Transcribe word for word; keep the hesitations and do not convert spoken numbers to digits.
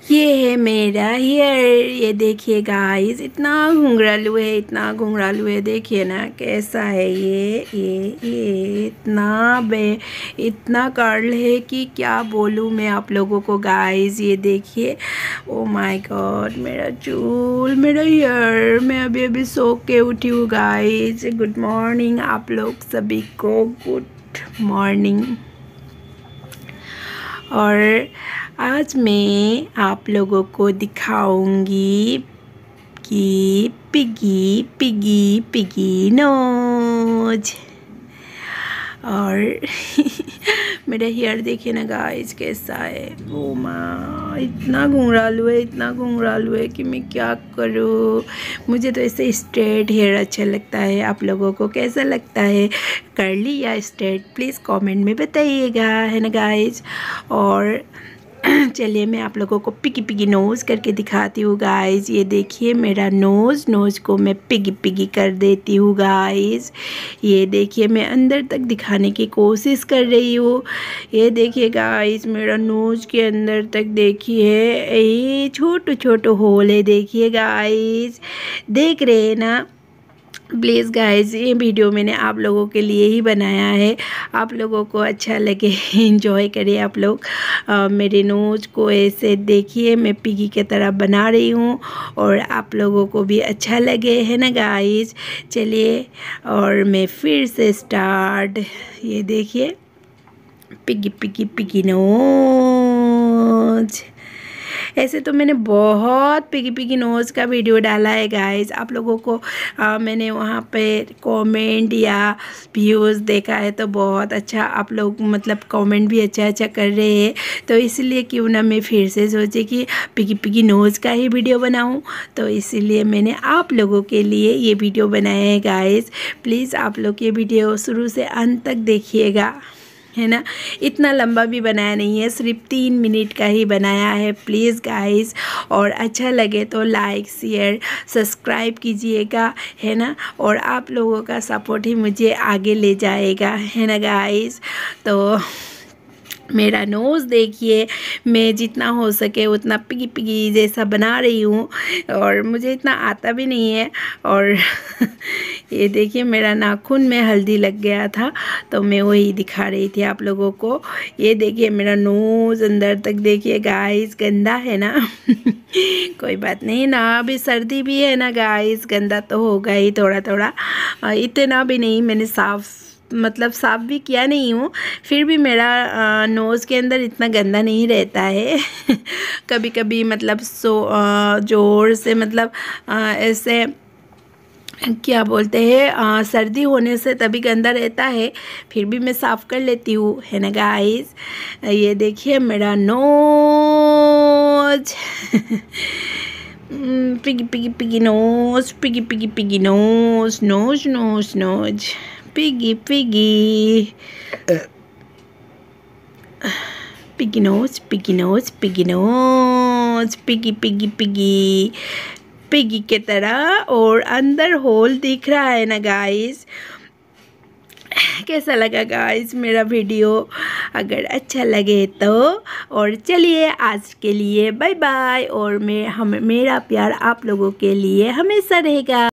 ये है मेरा हेयर। ये देखिए गाइस, इतना घुंघरालू है, इतना घुंघरालू है। देखिए ना कैसा है ये ये ये इतना बे इतना कर्ल है कि क्या बोलूँ मैं आप लोगों को गाइस। ये देखिए, ओ माय गॉड, मेरा चूल, मेरा हेयर। मैं अभी अभी सो के उठी हूँ गाइस। गुड मॉर्निंग आप लोग सभी को, गुड मॉर्निंग। और आज मैं आप लोगों को दिखाऊंगी कि पिगी पिगी पिगी नोज। और मेरा हेयर देखिए ना गाइस कैसा है। ओ माँ, इतना घुंघरालू है, इतना घुंघरालू है कि मैं क्या करूँ। मुझे तो ऐसे स्ट्रेट हेयर अच्छा लगता है। आप लोगों को कैसा लगता है, कर्ली या स्ट्रेट? प्लीज़ कमेंट में बताइएगा, है ना गाइस। और चलिए मैं आप लोगों को पिगी पिगी नोज़ करके दिखाती हूँ गाइस। ये देखिए मेरा नोज़ नोज़ को मैं पिगी पिगी कर देती हूँ गाइस। ये देखिए मैं अंदर तक दिखाने की कोशिश कर रही हूँ। ये देखिए गाइस, मेरा नोज़ के अंदर तक देखिए ये छोटे छोटे होल है। देखिए गाइस, देख रहे हैं ना। प्लीज़ गाइस, ये वीडियो मैंने आप लोगों के लिए ही बनाया है। आप लोगों को अच्छा लगे, एंजॉय करिए आप लोग। आ, मेरे नोज को ऐसे देखिए मैं पिगी की तरह बना रही हूँ और आप लोगों को भी अच्छा लगे, है ना गाइस। चलिए और मैं फिर से स्टार्ट। ये देखिए पिगी पिगी पिगी नोज। ऐसे तो मैंने बहुत पिगी पिगी नोज़ का वीडियो डाला है गाइस। आप लोगों को आ, मैंने वहाँ पे कमेंट या व्यूज़ देखा है तो बहुत अच्छा, आप लोग मतलब कमेंट भी अच्छा अच्छा कर रहे हैं। तो इसलिए क्यों ना मैं फिर से सोची कि पिगी पिगी नोज़ का ही वीडियो बनाऊँ। तो इसीलिए मैंने आप लोगों के लिए ये वीडियो बनाया है गाइस। प्लीज़ आप लोग ये वीडियो शुरू से अंत तक देखिएगा, है ना। इतना लंबा भी बनाया नहीं है, सिर्फ तीन मिनट का ही बनाया है। प्लीज़ गाइस, और अच्छा लगे तो लाइक शेयर सब्सक्राइब कीजिएगा, है ना। और आप लोगों का सपोर्ट ही मुझे आगे ले जाएगा, है ना गाइस। तो मेरा नोज़ देखिए, मैं जितना हो सके उतना पिगी पिगी जैसा बना रही हूँ और मुझे इतना आता भी नहीं है। और ये देखिए मेरा नाखून में हल्दी लग गया था तो मैं वही दिखा रही थी आप लोगों को। ये देखिए मेरा नोज़ अंदर तक देखिए गाइस, गंदा है ना। कोई बात नहीं ना, अभी सर्दी भी है ना गाइस, गंदा तो होगा ही थोड़ा थोड़ा। इतना भी नहीं, मैंने साफ़ मतलब साफ़ भी किया नहीं हूँ, फिर भी मेरा नोज़ के अंदर इतना गंदा नहीं रहता है। कभी कभी मतलब सो ज़ोर से मतलब आ, ऐसे क्या बोलते हैं, सर्दी होने से तभी गंदा रहता है, फिर भी मैं साफ़ कर लेती हूँ, है ना गाइस। ये देखिए मेरा nose. Piggy piggy piggy nose, piggy piggy piggy nose, nose nose nose, piggy piggy piggy nose, piggy nose, piggy nose, piggy piggy piggy piggy के तरह। और अंदर होल दिख रहा है ना गाइस। कैसा लगा गाइस मेरा वीडियो? अगर अच्छा लगे तो, और चलिए आज के लिए बाय बाय। और मैं हम मेरा प्यार आप लोगों के लिए हमेशा रहेगा।